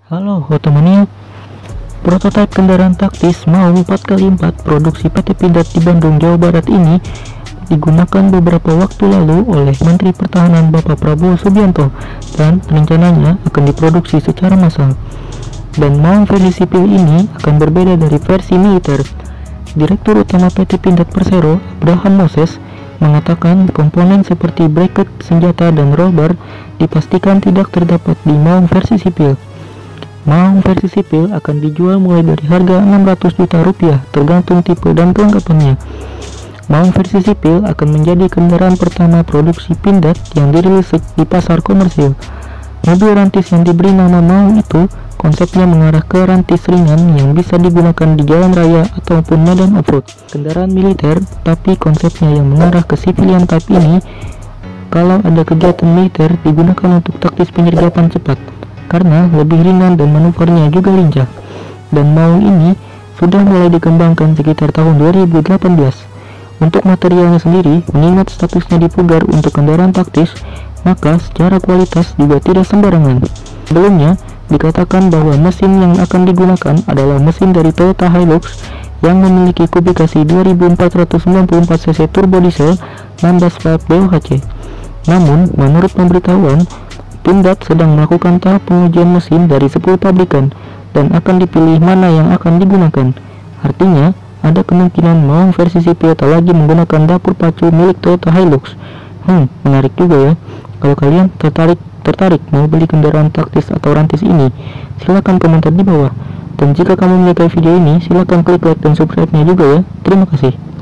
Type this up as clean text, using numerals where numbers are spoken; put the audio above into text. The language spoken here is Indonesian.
Halo Hotomania, prototipe kendaraan taktis Maung 4x4 produksi PT Pindad di Bandung, Jawa Barat ini digunakan beberapa waktu lalu oleh Menteri Pertahanan Bapak Prabowo Subianto dan rencananya akan diproduksi secara massal. Dan Maung versi sipil ini akan berbeda dari versi militer. Direktur Utama PT Pindad Persero, Abraham Moses, mengatakan komponen seperti bracket, senjata, dan rollbar dipastikan tidak terdapat di Maung versi sipil. Maung versi sipil akan dijual mulai dari harga 600 juta rupiah tergantung tipe dan kelengkapannya. Maung versi sipil akan menjadi kendaraan pertama produksi Pindad yang dirilis di pasar komersil. Mobil rantis yang diberi nama Maung itu konsepnya mengarah ke rantis ringan yang bisa digunakan di jalan raya ataupun medan off-road. Kendaraan militer, tapi konsepnya yang mengarah ke civilian type ini kalau ada kegiatan militer digunakan untuk taktis penyergapan cepat karena lebih ringan dan manuvernya juga lincah. Dan Maung ini sudah mulai dikembangkan sekitar tahun 2018. Untuk materialnya sendiri, mengingat statusnya dipugar untuk kendaraan taktis, maka secara kualitas juga tidak sembarangan. Sebelumnya, dikatakan bahwa mesin yang akan digunakan adalah mesin dari Toyota Hilux yang memiliki kubikasi 2494 cc turbo diesel 16 valve DOHC. Namun, menurut pemberitahuan, Pindad sedang melakukan tahap pengujian mesin dari 10 pabrikan dan akan dipilih mana yang akan digunakan. Artinya, ada kemungkinan Maung versi sipil tak lagi menggunakan dapur pacu milik Toyota Hilux. Menarik juga ya. Kalau kalian tertarik mau beli kendaraan taktis atau rantis ini, silahkan komentar di bawah. Dan jika kamu menyukai video ini, silahkan klik like dan subscribe-nya juga ya. Terima kasih.